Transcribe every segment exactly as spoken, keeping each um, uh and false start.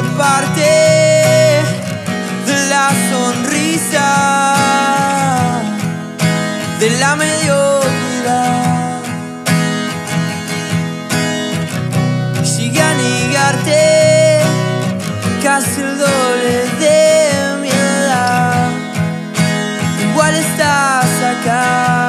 parte de la sonrisa, de la mediocridad. Llegué a negarte casi el doble de mi edad. Igual estás acá.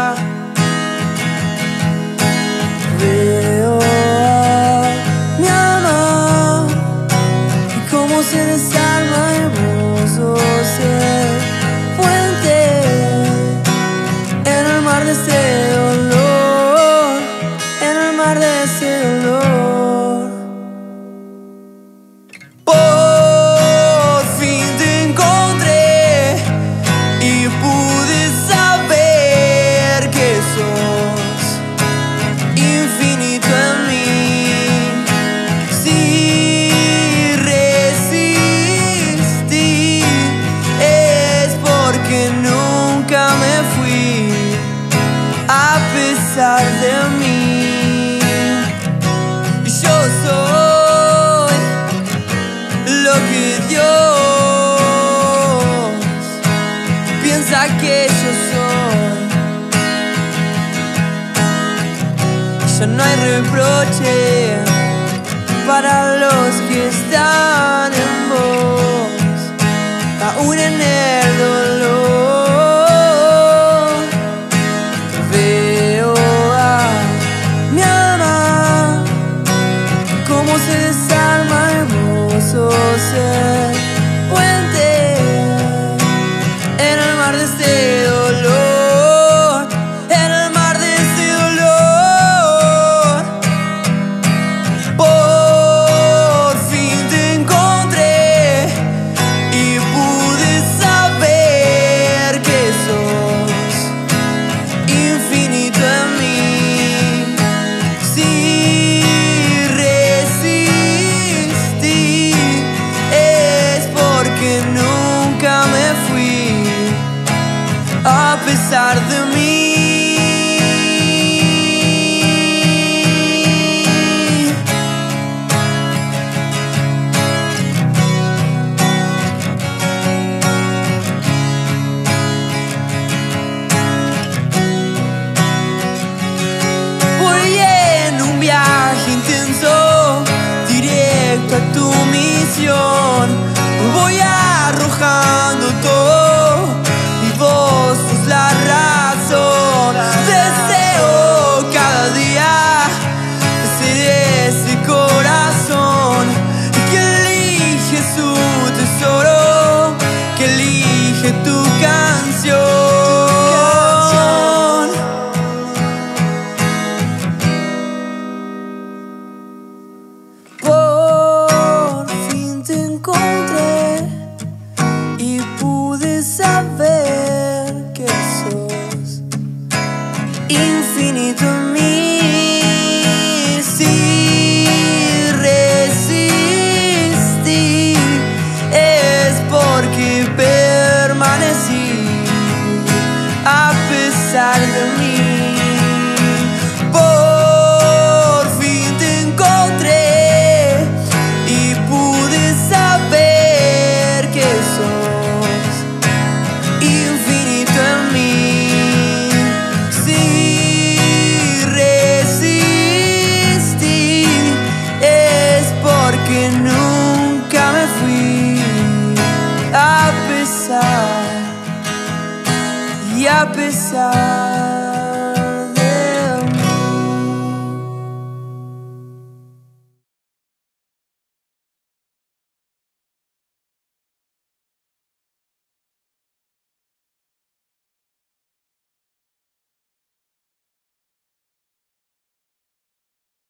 Veo a mi alma y cómo se desarma hermoso ser puente en el mar de ese dolor, en el mar de ese dolor. Por fin te encontré y pude saber que sos infinito en mí. Si resistí es porque nunca me fui a pesar de mí. Yo soy lo que Dios piensa que yo soy. Ya no hay reproche para los que están en vos, aún en el dolor. Veo a mi alma cómo se desarma hermoso ser puente en el mar de este dolor, en el mar de este dolor. Por fin te encontré y pude saber que sos infinito en mí. Si resistí es porque nunca me fui a pesar de mí. Voy en un viaje intenso, directo a tu misión. Voy arrojando todo y vos sos la razón. Deseo cada día ser ese corazón que elige su tesoro, que elige tu canción. Por fin te encontré y pude saber que sos infinito en mí. Si resistí es porque permanecí a pesar de mí. Por fin te encontré y pude saber que sos infinito en mí. Si resistí es porque nunca me fui a pesar y a pesar.